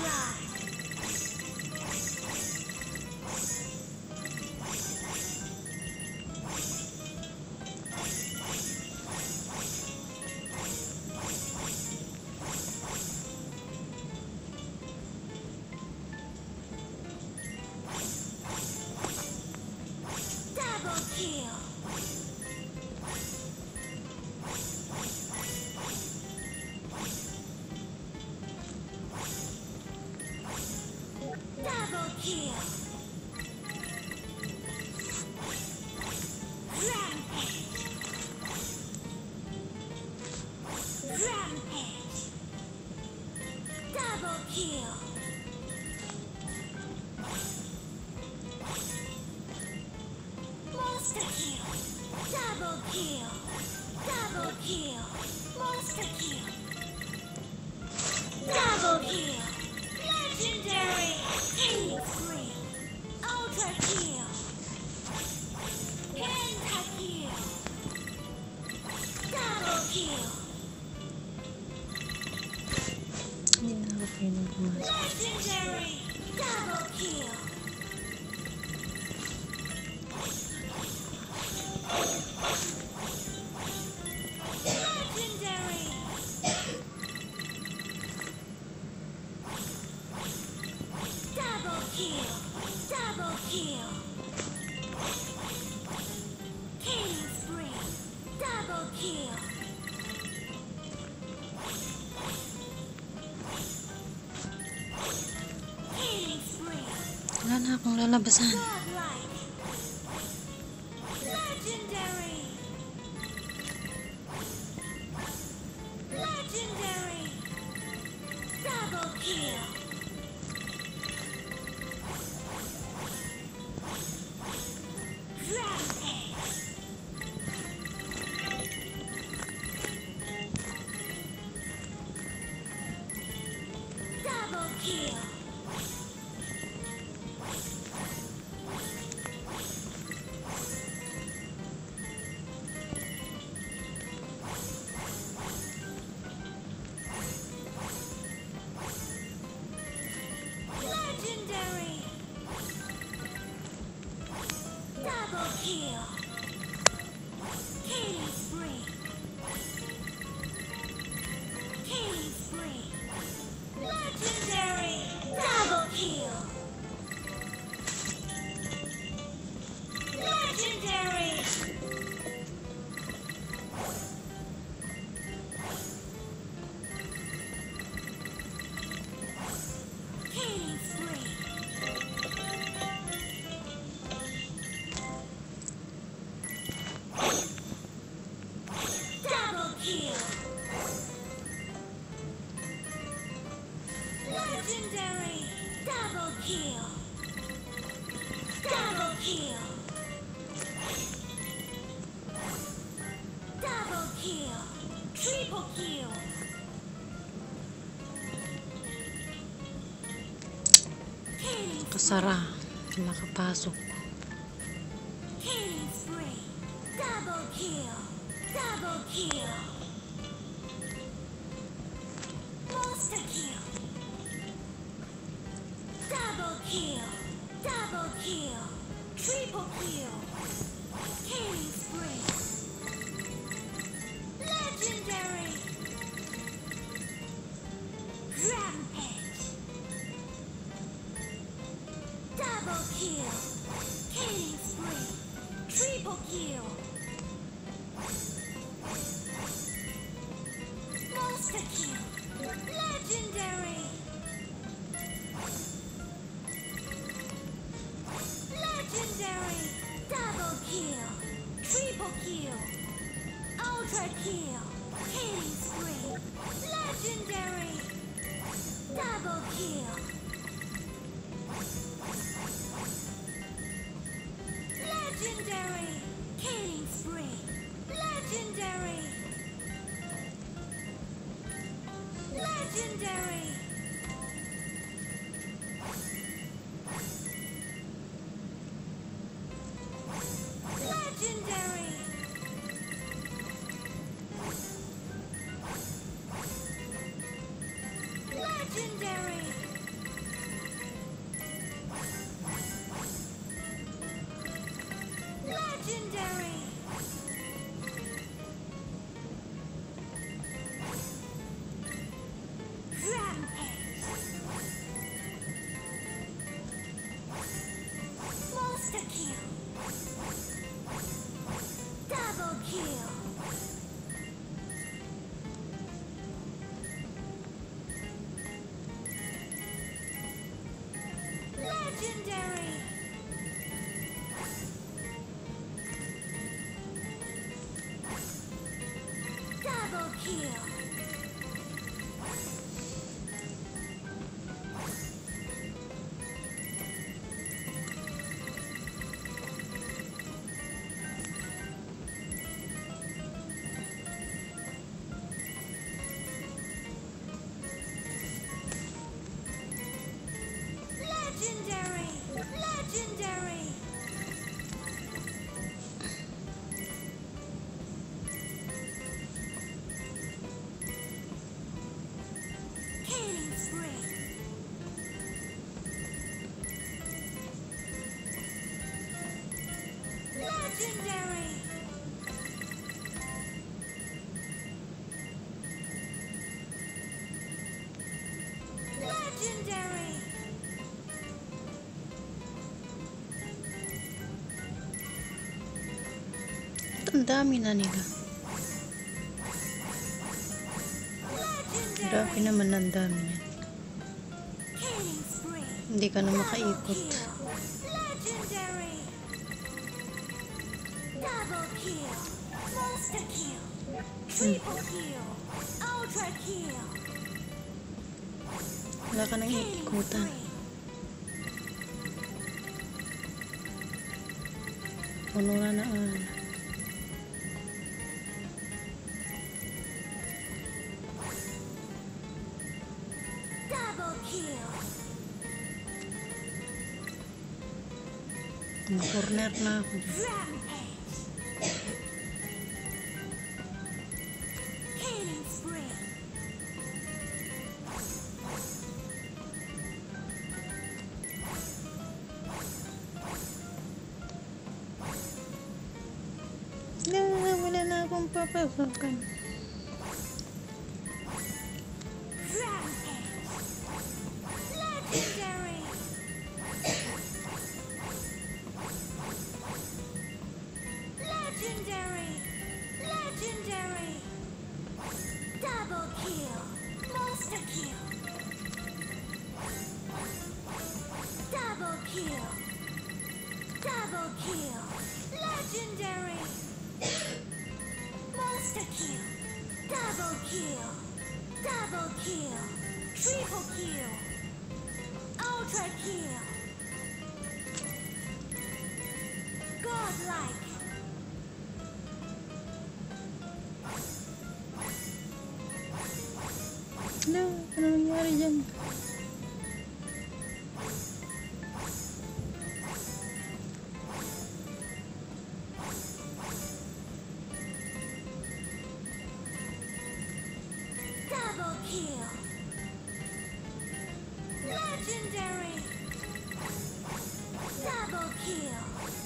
Hindi na ako pwedeng pumasok. Wala na akong lalabasan. Kasara. Hindi makapasok. Double kill. Legendary. Double kill. Legendary! Legendary! Killing spree! Legendary! Legendary! Ang dami na nila. Grabe naman ang dami niya. Killing spree! Hindi ka na makaikot. Legendary! Double kill! Monster kill! Triple kill! Ultra kill! Wala ka nang Killing iikutan. spree! Puno na na. Double kill! Corner na ako. Rampage! Killing spree! Wala na akong papasakan. Rampage! Legendary! Legendary! Legendary! Double kill! Monster kill! Double kill! Double kill! Legendary! Monster kill! Double kill! Double kill! Triple kill! Ultra kill! Godlike! Ano nangyari dyan? Double kill! Legendary! Double kill!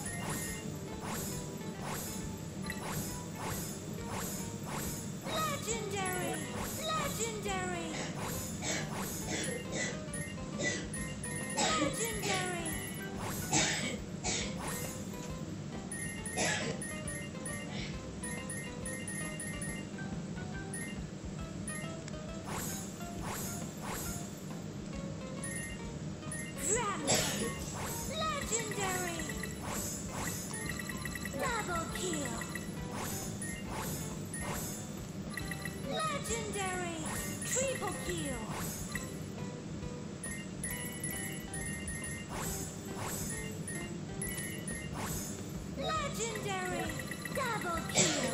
Legendary! Legendary! Legendary! Rampage! Legendary! Double kill! Legendary! Triple kill! Legendary! Double kill!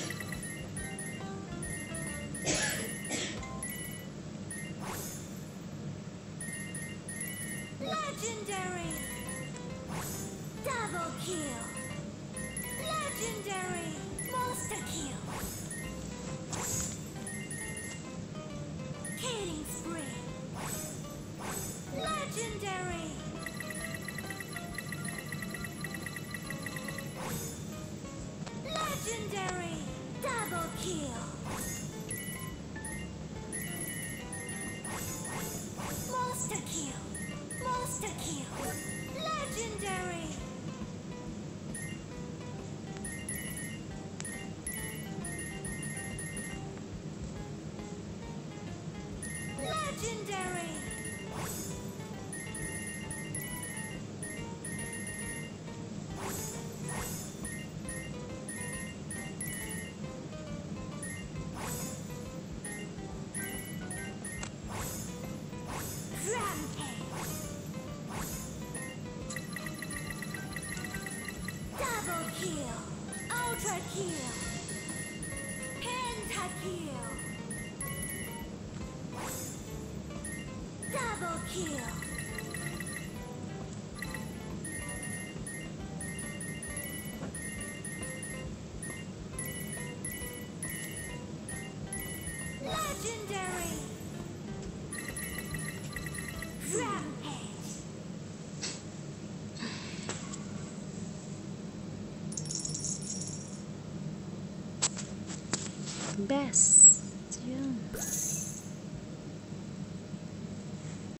Legendary! Double kill! Legendary! Monster kill! Killing spree! Legendary! Legendary! Double kill! Monster kill! Monster kill! Legendary! Double kill. Ultra kill. Pentakill. Double kill. Legendary. Rampage. Best.